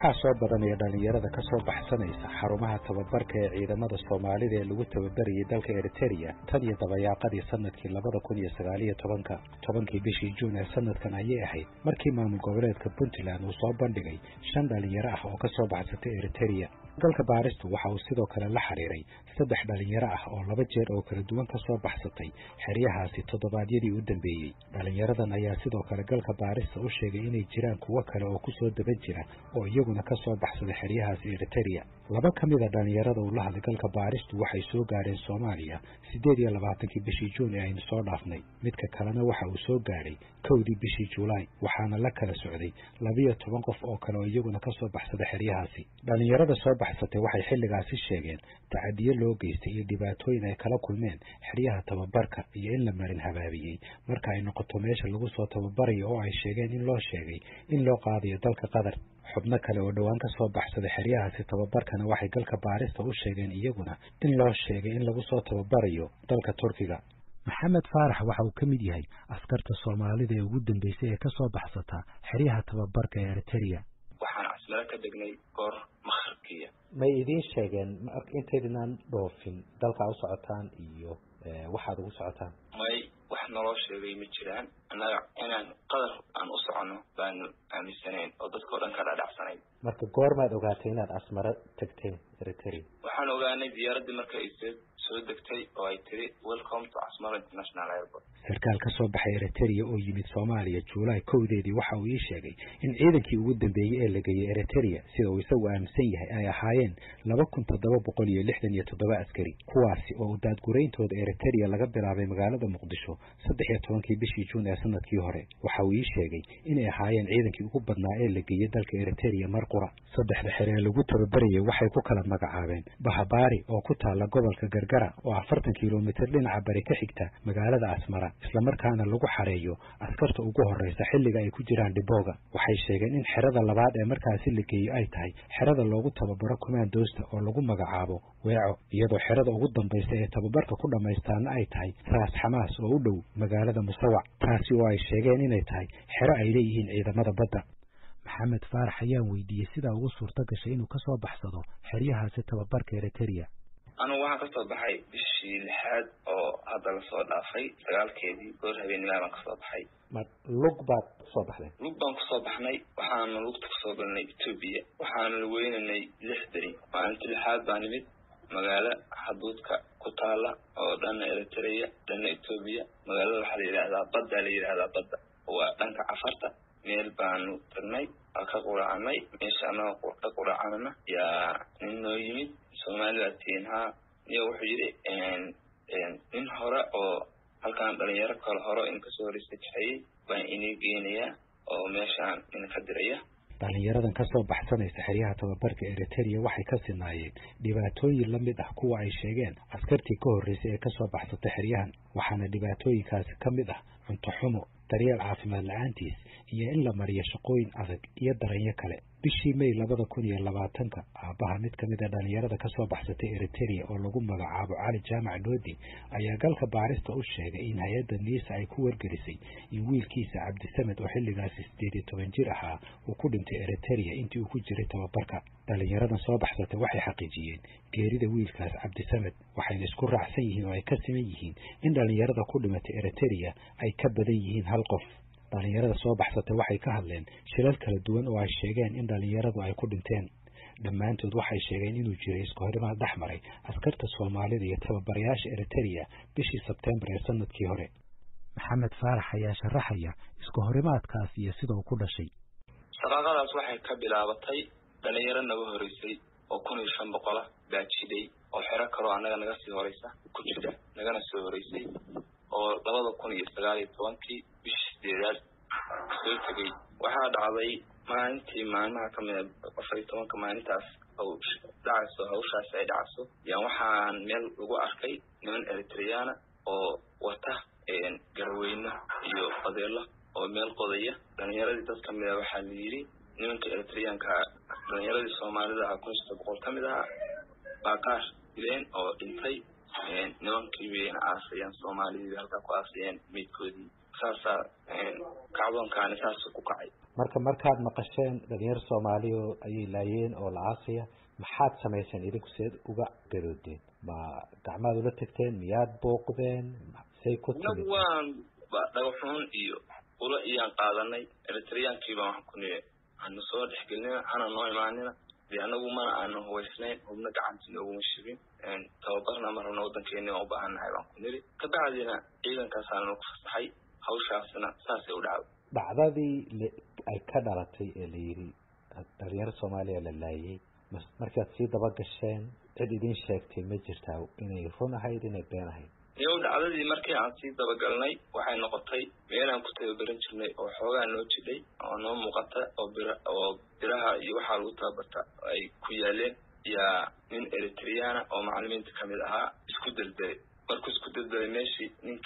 waxaa soo badanaya dhalinyarada ka soo baxsanaysa xarumaha tababarka ee ciidamada Soomaalida ee lagu tababarayay dalka Eritrea tan iyo dabayaaqadii sanadkii 2019 tobankii bishii Juun ee sanadkan ayay ahayd markii maamul goboleedka Puntland uu soo bandhigay 5 dhalinyaro ah oo ka soo baxsatay Eritrea. dalka baaristu waxa uu sidoo kale la xiriiray 3 dhalinyaro ah oo 2 jeer oo kala duwan ka soo baxsatay xeryahaasi toddobaadyadii u dambeeyay. dhalinyaradan ayaa sidoo kale galka baarista u sheegay inay jiraan kuwa kale oo ku soo daba jira oo iyaguna ka soo baxsaday xeryahaasi Eritrea. 2 ka mid ah dhalinyarada uu la hadlay galka baaristu waxay soo gaareen Soomaaliya 28 bishii Juun ee aynu soo dhaafnay. midka kalena waxa uu soo gaaray 1 bishii Juulaay waxaana la kala socday 12 qof oo kale oo iyaguna ka soo baxsaday xeryahaasi. dhalinyarada soo baxsatay waxay xilligaasi sheegeen tacadiyo loo geystay iyo dhibaatooyin ay kala kulmeen xeryaha tababarka iyo in la marin habaabiyay marka ay noqoto meesha lagu soo tababarayo oo ay sheegeen in loo sheegay in loo qaadayo dalka Qatar. xubno kale oo dhawaan ka soo baxsaday xeryahaasi tababarkana waxay galka baarista u sheegeen iyaguna in loo sheegay in lagu soo tababarayo dalka Turkiga. Maxamed Faarax waxa uu ka mid yahay askarta Soomaalida ee ugu dambeysay ee ka soo baxsata xeryaha tababarka ee Eritrea. waxaan asmara ka degnay goor makharkiya may idin sheegeen intaydinaan dhoofin dalka u socotaan iyo waxaad ugu socotaan may wax naloo sheegay ma jiraan annaga inaan qadar aan u socono baan aaminsanayn oo dadka dhan ka dhaadhacsanayn. marka goormaad ogaatay inaad asmara tagteen Eritrea? waxaan ogaanay diyaaradii marka ay soo degtay oo ay tiri welcome to Asmara International Airport. sarkaal ka soo baxay Eritrea oo yimid Soomaaliya Juulaay 1 waxa uu ii sheegay in ciidankii ugu dambeeyay ee la geeyay Eritrea sida uu isagu aaminsan yahay ay ahaayeen 2767 askari kuwaasi oo daadgurayntooda Eritrea laga bilaabay magaalada Muqdisho 13 bishii Juun ee sanadkii hore. waxa uu ii sheegay inay ahaayeen ciidankii ugu badnaa ee la geeyay dalka Eritrea mar qura. 3 xeree lagu tababarayay waxay ku kala magacaabeen Bahabari oo ku taala gobolka Gargara oo 40 kiiloomitir dhinaca bari ka xigta magaalada Asmara isla markaana lagu xareeyo askarta ugu horeysa xilliga ay ku jiraan Dibooga. waxay sheegeen in xerada labaad ee markaasi la geeyay ay tahay xerada loogu tababaro commandoosta oo lagu magacaabo Weeco iyadoo xerada ugu dambaysa ee tababarka ku dhameystaana ay tahay Raas Xamaas oo u dhow magaalada Musawac taasi oo ay sheegeen inay tahay xero ay leeyihiin ciidamada badda. Maxamed Faarax ayaan weydiiyay sida ugu suurta gashay inuu ka soo baxsado xeryahaasi tababarka Eritrea. anu waxaan ka soo baxay bishii 6 oo hadda la soo dhaafay 9keedii goor habeenimo aan ka soo baxay. ma lug baad soo baxday? lug baan ku soo baxnay waxaan lugta ka soo galnay Ethiopia waxaan la weynanay 6 bari maalintii 6 baan nimid magaalo xuduudka ku taala oo dhan Eritrea dhan Ethiopia magaalada waxa la yiraahdaa badda waa dhanka Cafarta meel baanu tagnay ka quraacnay meeshana ka quraacnana yaa inoo yimid Soomaalida tiinha iyo wuxuu yiri in hore oo halkaan dhalinyaro kale hore in ka soo risaxay baan inay geenaya oo meeshaan in ka diraya. dhalinyaradan ka soo baxsanaysa xeryaha tababarka Eritrea waxay ka sinaayeen dhibaatooyin la mid ah kuwa ay sheegeen askartii ka horeysay ee ka soo baxsatay xeryahan waxaana dhibaatooyinkaasi ka mid ah cunto xumo daryeel caafimaad la'aantiis iyo in la mariyo shaqooyin adag iyo daranyo kale. bishii May 2020 aabaha mid ka mid ah dhalinyarada ka soo baxsatay Eritrea oo lagu magacaabo Cali Jaamac Doodi ayaa galka baarista u sheegay in hay'adda NISA ay ku wargelisay in wiilkiisa Cabdisamed oo xilligaas 18 jir ahaa uu ku dhintay Eritrea intii uu ku jiray tababarka. dhalinyaradan soo baxsatay waxay xaqiijiyeen geerida wiilkaas Cabdisamed waxayna isku raacsan yihiin oo ay ka siman yihiin in dhalinyarada ku dhimatay Eritrea ay ka badan yihiin hal qof. dhalinyarada soo baxsatay waxay ka hadleen shilal kala duwan oo ay sheegeen in dhalinyaradu ay ku dhinteen. dhammaantood waxay sheegeen inuu jiray isku horimaad dhaxmaray askarta Soomaalida iyo tababarayaasha Eritrea bishii Sebtembar ee sanadkii hore. Maxamed Faarax ayaa sharaxaya isku horimaadkaas iyo sida uu ku dhashay. shaqadaas waxay ka bilaabatay dhalinyaro naga horeysay oo 1500 baajiday oo xero kale anaga naga sii horeysa ku jirta nagana soo horeysay oo 2019 bishii 8 soo tagay. waxaa dhacday maalintii maalmaha ka mid ah 14 maalintaas oo dhacayso hawshaas ay dhacayso yaan waxaan meel ugu arkay niman Eritreana oo wata garweyna iyo qadeelo oo meel qodaya. dhalinyaradii dad ka mid ah waxaa la yiri nimanka Eritreanka dhalinyaradii Soomaalida ah 1700 ka mid ah baaqaar dileen oo dhintay nimankii weyn aasayaan Soomaalida halka ku aasayeen midkoodii saasa kacdoonkaan saas ku kacay. markaad maqasheen dhalinyaro Soomaali oo ayay laayeen oo la aasaya maxaad samayseen idinku seed uga garoodeen ma gacmaad ula tagteen miyaad booqdeen say ku timid waan dhagaxun iyo ula iyaan qaadanay Eritreankii baan wax ku niyay aan soo dhexgelnay ana noo imaanina anagu mana aanu huwaysnayn hubna gacantii ugu mashibin tababarna marna wadankeena oo baahanahay baan ku niri ka bacdina ciidankaas aan ku fasaxay hawshaasna saasay u dhacdadii ay ka dhalatay ee la yiri dhalinyaro Soomaaliya la laayay markaad sii daba gasheen cid idin sheegtay ma jirtaa inay run ahayd inay been ahayd iyo dhacdadii markii aan sii daba galnay waxay noqotay meel aan ku tababaran jirnay oo xoogaa noo jiday oo noo muuqata oo biraha iyo waxa lagu tababarta ay ku yaaleen yaa nin Eritrean oo macallimiinta kamid ahaa isku dalday markuu isku dalday meeshii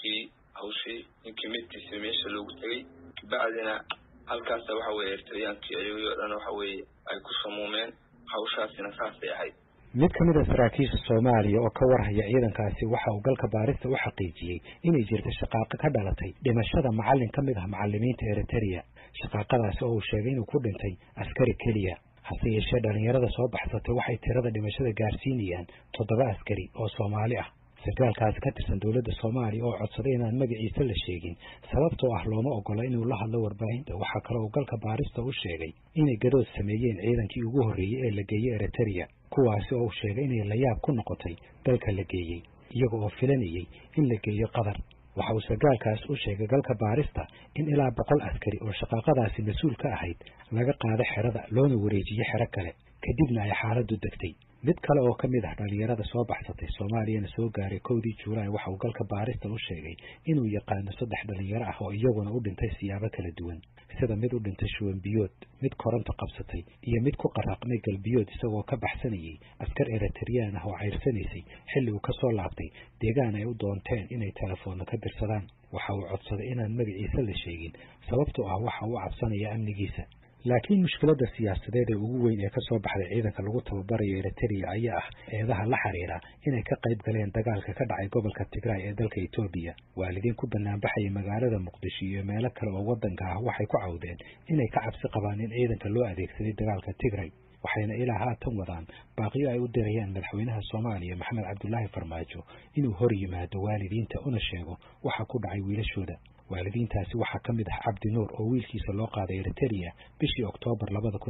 ninkii midkiisa meesha loogu tagay bacdina halkaas waxa weeye Eritreankii ayuu dhan waxa weeye ay ku samuumeen hawshaasina saasay ahayd mid kamid ah saraakiisha Soomaaliya oo ka warhaya ciidankaasi waxa uu galka baarista u xaqiijiyay inay jirto shaqaaqa ka dhalatay dhimashada macallin kamid ah macallimiinta Eritrea shaqaaqadaasi oo uu sheegay inuu ku dhintay askari kaliya hase yeeshee dhalinyarada soo baxsatay waxay tirada dhimashada gaarsiinayaan 7 askari oo Soomaali ah sarkaalkaas ka tirsan dawladda Soomaaliya oo codsaday inaan magaciisa la sheegin sababtoo ah looma ogola inuu la hadlo warbaahinta waxa kale oo galka baarista u sheegay inay gadood sameeyeen ciidankii ugu horeeyay ee la geeyay Eritrea kuwaasi oo sheegay inay la yaab ku noqotay dalka la geeyay iyaga oo filanayay in la geeyo Qatar waxa uu sarkaalkaas u sheegay galka baarista in ilaa 100 askari oo shaqaaqadaasi mas'uul ka ahayd laga qaaday xerada loona wareejiyay xero kale kadibna ay xaaladdu degtay mid kale oo kamid ah dhalinyarada soo baxsatay Soomaaliya soo gaaray 1 Juulaay waxa uu galka baarista u sheegay inuu yaqaan 3 dhalinyaro ah oo iyaguna u dhintay siyaabo kala duwan sida mid u dhintay shuban biyood mid koronto qabsatay iyo mid ku qaraqmay galbiyood isagoo ka baxsanayay askar Eritrean ah oo cayrsanaysay xilli uu ka soo laabtay deegaan ay u doonteen inay telefoon ka dirsadaan waxa uu codsaday inaan magaciisa la sheegin sababtoo ah waxa uu cabsanaya amnigiisa laakiin mushkiladda siyaasadeed ee ugu weyn ee ka soo baxday ciidanka lagu tababarayo Eritrea ayaa ah eedaha la xiriira inay ka qayb galeen dagaalka ka dhacay gobolka Tigray ee dalka Itoobiya waalidiin ku banaanbaxay magaalada Muqdisho iyo meelo kale oo wadanka ah waxay ku cawdeen inay ka cabsi qabaan in ciidanka loo adeegsaday dagaalka Tigray waxayna ilaa haatan wadaan baaqiyo ay u dirayaan madaxweynaha Soomaaliya Maxamed Cabdullaahi Farmaajo inuu hor yimaado waalidiinta una sheego waxa ku dhacay wiilashooda waalidiintaasi waxa kamid ah Cabdi Nuur oo wiilkiisa loo qaaday Eritrea bishii Oktoobar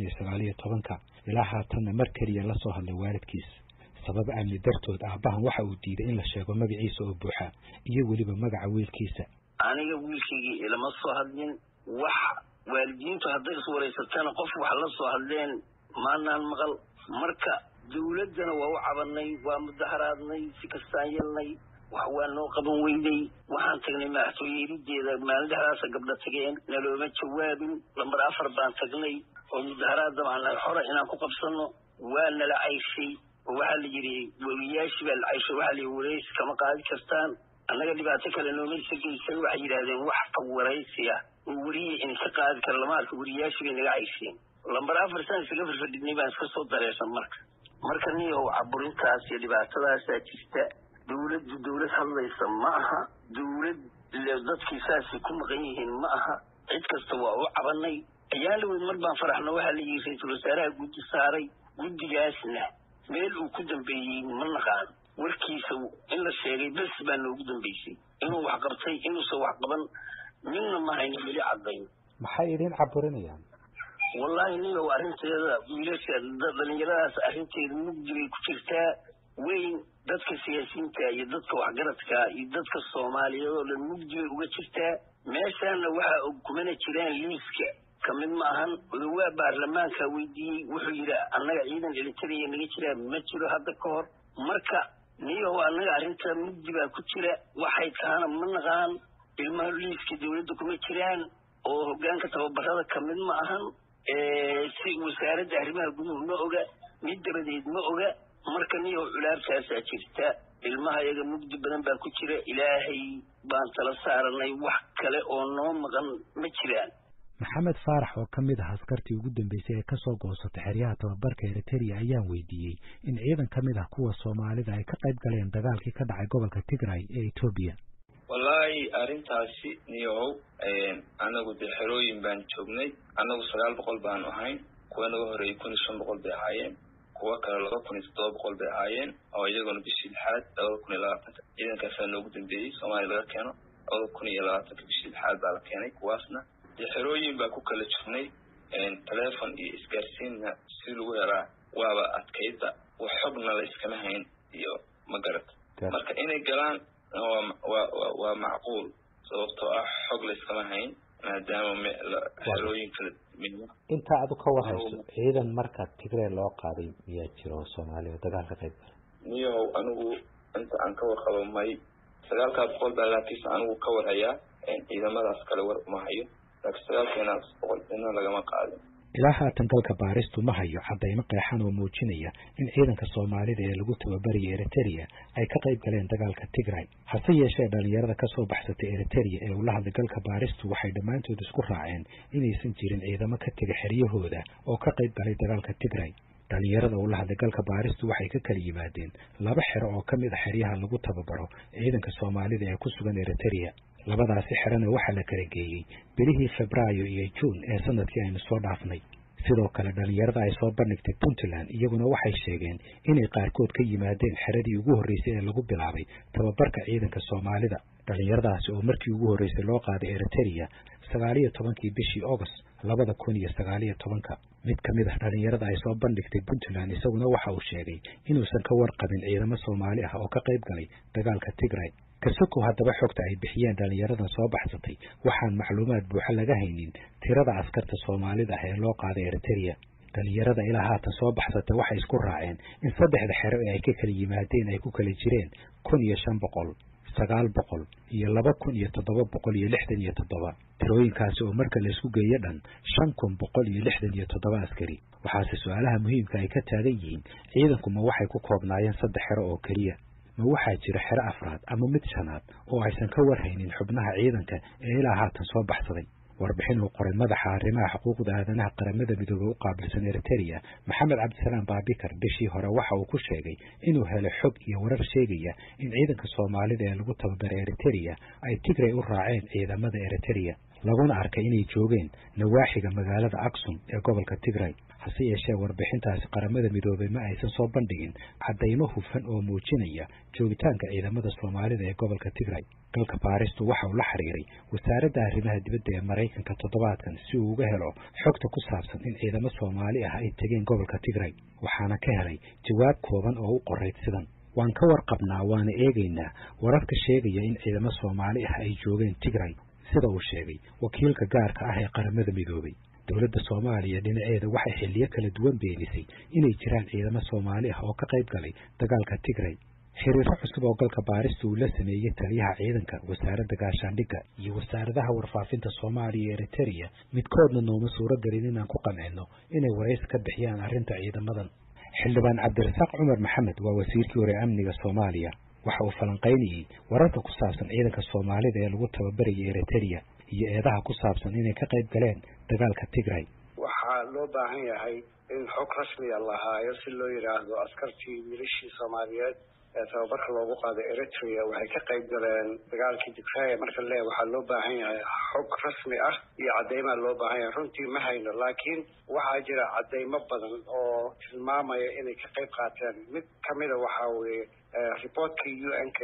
2019 ilaa haatan mar kaliya la soo hadlay waalidkiisa sabab amni dartood aabahan waxa uu diiday in la sheego magaciisa oo buuxa iyo waliba magaca wiilkiisa aniga wiilkayga ilama soo hadlin wax waalidiintu hadday is wareysatana qof wax la soo hadleen maanaan maqal marka dawladana waa u cabanay waa mudaharaadnay si kastaan yeelnay waa noo qaban weynay waxaan tagnay madaxtooyada maaldahaas gabdha tageen nalooma jawaabin lambar 4 baan tagnay oo mudaharaadda aan xora inaan ku qabsano waa nala cayshay waxa la yiri waliyaashii baa la cayshay waxa la wareys kama qaadi kartaan annaga dhibaato kale nooma sheegaysan waxa yiraahdeen wax ka wareysiya wariye in ka qaadi kar lama arko wariyaashii bay naga caysheen lambar 4 san isaga fadhidnay baan iska soo dareesan marka niyo caburintaas iyo dhibaatadaas jirta dawlad hadlaysa ma aha dawlad dadkiisaasi ku maqan yihiin ma aha cid kasta waa u cabanay ayaa weyn mar baan faraxno waxa la yiri ra'iisul wasaaraha guddi saaray guddigaasna meel uu ku dambeeyay ma naqaan warkiisa in la sheegay bas baan ugu dambeysay inuu wax qabtay inuu soo wax qaban minna ma hayno weli cadayn maxay idin caburinayaan wallahi niyo arinteeda wiilasha dhalinyaradaas arinteeda mugdi ku jirtaa weyn dadka siyaasiyiinta iyo dadka waxgaradka iyo dadka Soomaaliyeed oo dhan mugdi uga jirtaa meeshana waxa kumana jiraan liiska kamid ma ahan waa baarlamaanka weydiiyay wuxuu yiri annaga ciidan Eritrea naga jira ma jiro hadda ka hor marka niyo annaga arinta mugdi baa ku jira waxay taana ma naqaan ilmaha liiska dawladda kuma jiraan oo hoggaanka tababarada kamid ma ahan si wasaaradda arrimaha gudaha ma oga mid dabadeed ma oga marka niyo culaabtaas jirta ilmaha iyaga mugdi badan baa ku jira ilaahay baan tala saaranay wax kale oo noo maqan ma jiraan maxamed faarax oo kamid ah askartii ugu dambeysay ee ka soo goosatay xeryaha tababarka Eritrea ayaan weydiiyay in ciidan kamid ah kuwa Soomaalida ay ka qayb galeen dagaalkii ka dhacay gobolka Tigray ee Itoobiya wallahi wallahi arintaasi niyow anagu de xerooyin baan joognay anagu 900 baan ahayn kuwa naga horeeyay 1500 bay ahaayeen kuwa kale 2700 bay ahaayeen oo iyaguna bishii lixaad 2020 ciidankaas noogu dambeeyay Soomaaliya laga keeno 2020 bishii lixaad baa la keenay kuwaasna de xerooyin baa ku kala jirnay telefoon iyo isgaarsiinna si lagu yaraa waaba adkayda wax xogna la iskama hayn iyo magarad marka inay galaan waa macquul sababtoo ah xog la iskama hayn maadaama xerooyin kala inta aad ka warhayso ciidan marka Tigray loo qaaday miyaa jiro Soomaaliya dagaalka qayb galay niyow anigu inta aan ka warqabo may 900 baa laakiin anigu ka warhayaa ciidamadaas kale war ma hayo laakiin 900 lagama qaadin ilaa haatan dalka baaristu ma hayo cadaymo qeexan oo muujinaya in ciidanka Soomaalida ee lagu tababariyay Eritrea ay ka qayb galeen dagaalka Tigray hase yeeshee dhalinyarada ka soo baxsatay Eritrea ee u lahadlay dalka baaristu waxay dhamaantood isku raaceen inaysan jirin ciidamo ka tagay xeryahooda oo ka qayb galay dagaalka Tigray dhalinyarada u lahadlay dalka baaristu waxay ka kala yimaadeen laba xero oo ka mid ah xeryaha lagu tababaro ciidanka Soomaalida ee ku sugan Eritrea labadaasi xerana waxa la kala geeyay bilihii Febraayo iyo Juun ee sanadkii aynu soo dhaafnay sidoo kale dhalinyarada ay soo bandhigtay Puntland iyaguna waxay sheegeen inay qaarkood ka yimaadeen xeradii ugu horeysay ee lagu bilaabay tababarka ciidanka Soomaalida dhalinyaradaasi oo markii ugu horeysay loo qaaday Eritrea 19 bishii August 2019 mid kamid ah dhalinyarada ay soo bandhigtay Puntland isaguna waxa uu sheegay inuusan ka warqabin ciidamo Soomaali ah oo ka qayb galay dagaalka Tigray kasoko haddaba xogta ay bixiyeen dhalinyaradan soo baxsatay waxaan macluumaad buuxa laga haynin tirada askarta Soomaalida ah ee loo qaaday Eritrea dhalinyarada ilaa haatan soo baxsatay waxay isku raaceen in saddexda xero ee ay ka kala yimaadeen ay ku kala jireen 1500 900 iyo 2767 tirooyinkaasi oo marka la isku geeyo dhan 5167 askari waxaase su'aalaha muhiimka ay ka taagan yihiin ciidanku ma waxay ku koobnaayeen saddex xero oo kaliya ma waxaa jira xero afraad ama mid shanaad oo aysan ka warhaynin xubnaha ciidanka ee ilaa haatan soo baxsaday warbixin uu qoray madaxa arrimaha xuquuqda aadanaha qaramada midoobay u qaabilsan Eritrea Maxamed Cabdisalaam Baabikar bishii hore waxa uu ku sheegay inuu helay xog iyo warar sheegaya in ciidanka Soomaalida ee lagu tababaray Eritrea ay Tigray u raaceen ciidamada Eritrea laguna arkay inay joogeen nawaaxiga magaalada Aksum ee gobolka Tigray hase yeeshee warbixintaasi qaramada midoobay ma aysan soo bandhigin cadaymo hufan oo muujinaya joogitaanka ciidamada Soomaalida ee gobolka Tigray dalka baaristu waxa uu la xiriiray wasaaradda arrimaha dibadda ee Mareykanka toddobaadkan si uu uga helo xogta ku saabsan in ciidamo Soomaali ah ay tageen gobolka Tigray waxaana ka helay jawaab kooban oo u qorayd sidan waan ka warqabnaa waana eegaynaa wararka sheegaya in ciidamo Soomaali ah ay joogeen Tigray sida uu sheegay wakiilka gaarka ah ee qaramada midoobay dawladda Soomaaliya dhinaceeda waxay xilliyo kala duwan beenisay inay jiraan ciidamo Soomaali ah oo ka qayb galay dagaalka Tigray xiriirro cusub oo galka baaristu uu la sameeyay taliyaha ciidanka wasaaradda gaashaandhigga iyo wasaaradaha warfaafinta Soomaaliya iyo Eritrea midkoodna nooma suuragelin inaan ku qancino inay waraysi ka bixiyaan arrinta ciidamadan xildhibaan Cabdirasaaq Cumar Maxamed waa wasiirkii hore amniga Soomaaliya waxa uu falanqaynayay wararka ku saabsan ciidanka Soomaalida ee lagu tababarayay Eritrea iyo eedaha ku saabsan inay ka qayb galeen dagaalka Tigray waxaa loo baahan yahay in xog rasmi ah la haayo si loo yiraahdo askartii milishii Soomaaliyeed ee tababarka loogu qaaday Eritrea waxay ka qayb galeen dagaalkii Tigray marka waxaa loo baahan yahay xog rasmi ah iyo cadeymo loo baahan yahay runtii ma hayno laakiin waxaa jira cadeymo badan oo tilmaamaya inay ka qayb qaateen mid kamida waxa weeye reportkii UN-ka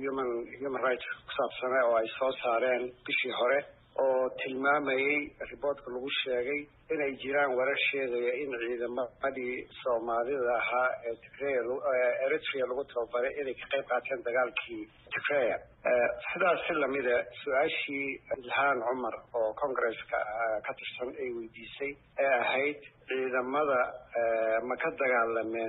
human rights ku saabsan oo ay soo saareen bishii hore oo tilmaamayay reportka lagu sheegay inay jiraan warar sheegaya in ciidamadii Soomaalida ahaa ee Eritrea lagu tababaray inay ka qayb qaateen dagaalkii Tigray sidaas si lamid ah su'aashii Ilhaan Cumar oo Congress-ka ka tirsan ay weydiisay ee ahayd ciidamada ma ka dagaalameen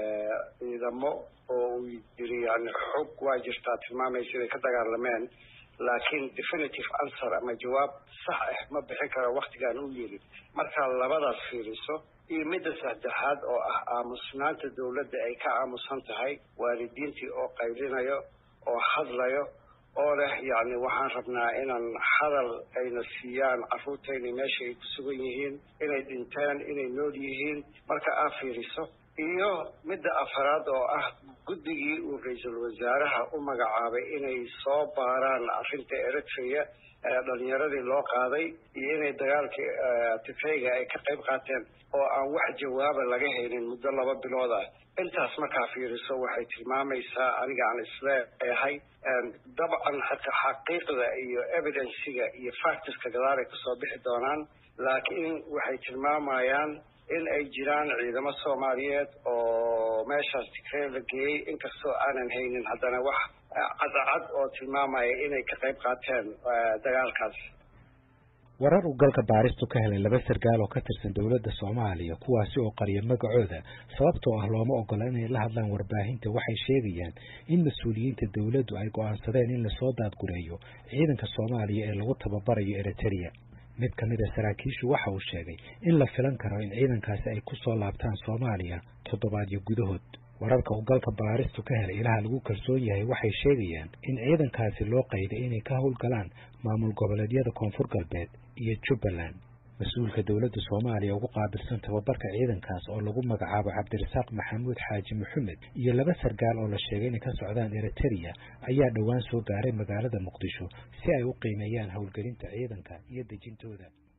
ciidamo oo yiri yani xog waa jirtaa tilmaamaysa inay ka dagaalameen laakiin definitive answer ama jawaab sax ah ma bixin karo waqtigan uu yiri marka labadaas fiiriso iyo midda saddexaad oo ah aamusnaanta dawladda ay ka aamusan tahay waalidiintii oo qaylinayo oo hadlayo oo leh yani waxaan rabnaa inaan hadal ayna siiyaan carruurtayna meesha ay ku sugan yihiin inay dhinteen inay nool yihiin marka aad fiiriso iyo midda afaraad oo ah guddigii uu ra-iisul wasaaraha u magacaabay inay soo baaraan arrinta Eritrea dhalinyaradii loo qaaday iyo inay dagaalkii Tigreega ay ka qayb qaateen oo aan wax jawaaba laga helin muddo 2 bilood ah. intaas markaa fiiriso waxay tilmaamaysaa aniga aan isleeyahay dabcan xaqiiqda iyo evidencega iyo factorska gadaal ay kasoo bixi doonaan, laakiin waxay tilmaamayaan in ay jiraan ciidamo Soomaaliyeed oo meeshaas Tigreey la geeyey inkastoo aanan haynin haddana wax cadcad oo tilmaamaya inay ka qayb qaateen dagaalkaas. warar uu galka baaristu ka helay 2 sargaal oo ka tirsan dawladda Soomaaliya kuwaasi oo qariyo magacooda sababtoo ah looma ogola inay la hadlaan warbaahinta waxay sheegayaan in mas'uuliyiinta dawladdu ay go'aansadeen in la soo daadgureeyo ciidanka Soomaaliya ee lagu tababarayo Eritrea. mid ka mid ah saraakiishu waxa uu sheegay in la filan karo in ciidankaasi ay ku soo laabtaan Soomaaliya toddobaadyo gudahood. wararka uu galka baaristu ka helay ilaha lagu kalsoon yahay waxay sheegayaan in ciidankaasi loo qayday inay ka howlgalaan maamul goboleedyada Koonfur Galbeed iyo Jubbaland. mas-uulka dawladda Soomaaliya ugu qaabilsan tababarka ciidankaas oo lagu magacaabo Cabdirasaaq Maxamuud Xaaji Maxamed iyo 2 sargaal oo la sheegay inay ka socdaan Eritrea ayaa dhawaan soo gaaray magaalada Muqdisho si ay u qiimeeyaan howlgelinta ciidanka iyo dejintooda.